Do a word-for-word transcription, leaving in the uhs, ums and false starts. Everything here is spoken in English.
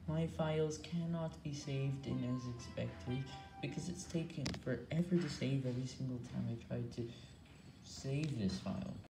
My files cannot be saved in as expected because it's taking forever to save every single time I try to save this file.